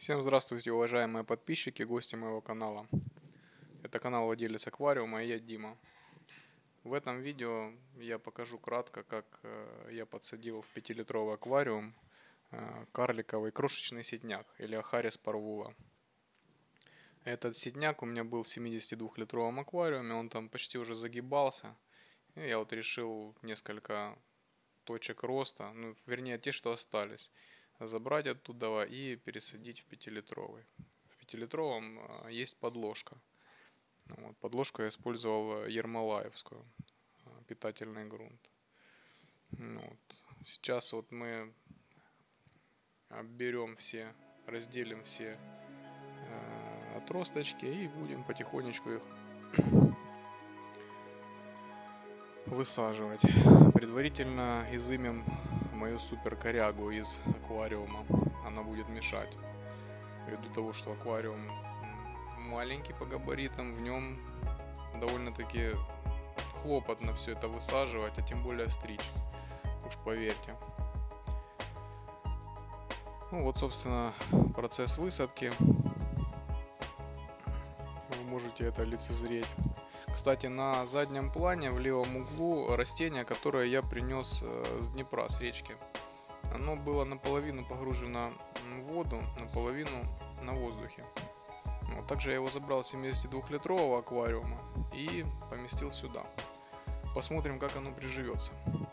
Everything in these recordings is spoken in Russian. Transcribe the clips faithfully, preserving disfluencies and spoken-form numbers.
Всем здравствуйте, уважаемые подписчики, гости моего канала. Это канал владелец аквариума и я Дима. В этом видео я покажу кратко, как я подсадил в пятилитровый аквариум карликовый крошечный ситняк или Ахарис парвула. Этот ситняк у меня был в семидесятидвухлитровом аквариуме, он там почти уже загибался. И я вот решил несколько точек роста, ну вернее те, что остались, забрать оттуда и пересадить в пятилитровый. В пятилитровом есть подложка. Вот, подложку я использовал ермолаевскую, питательный грунт. Вот. Сейчас вот мы берем все, разделим все э, отросточки и будем потихонечку их высаживать. Предварительно изымем мою супер корягу из аквариума. Она будет мешать. Ввиду того, что аквариум маленький по габаритам, в нем довольно-таки хлопотно все это высаживать, а тем более стричь. Уж поверьте. Ну вот, собственно, процесс высадки. Вы можете это лицезреть. Кстати, на заднем плане в левом углу растение, которое я принес с Днепра, с речки. Оно было наполовину погружено в воду, наполовину на воздухе. Вот. Также я его забрал с семидесятидвухлитрового аквариума и поместил сюда. Посмотрим, как оно приживется.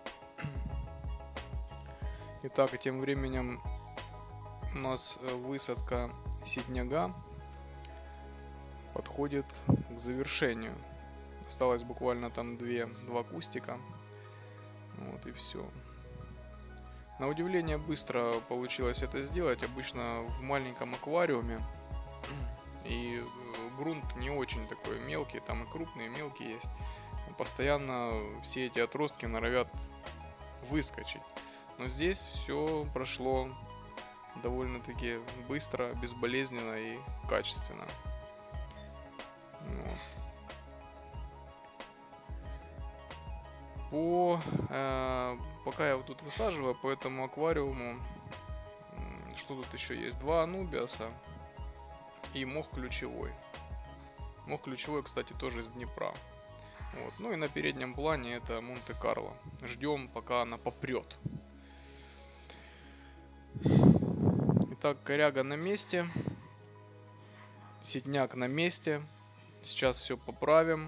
Итак, тем временем у нас высадка ситняга подходит к завершению. Осталось буквально там две, два кустика. Вот и все. На удивление быстро получилось это сделать. Обычно в маленьком аквариуме. И грунт не очень такой мелкий. Там и крупные, и мелкие есть. Постоянно все эти отростки норовят выскочить. Но здесь все прошло довольно-таки быстро, безболезненно и качественно. Вот. По, э, пока я вот тут высаживаю по этому аквариуму, что тут еще есть? Два анубиаса и мох ключевой. Мох ключевой, кстати, тоже из Днепра. Вот. Ну и на переднем плане это Монте-Карло. Ждем, пока она попрет. Итак, коряга на месте. Ситняк на месте. Сейчас все поправим.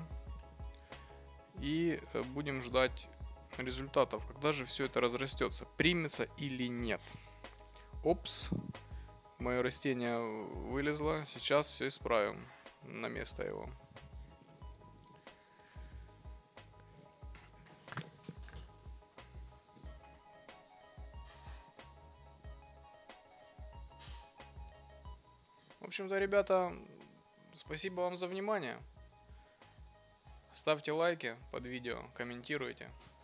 И будем ждать результатов, когда же все это разрастется, примется или нет. Опс, мое растение вылезло, сейчас все исправим на место его. В общем-то, ребята, спасибо вам за внимание. Ставьте лайки под видео, комментируйте.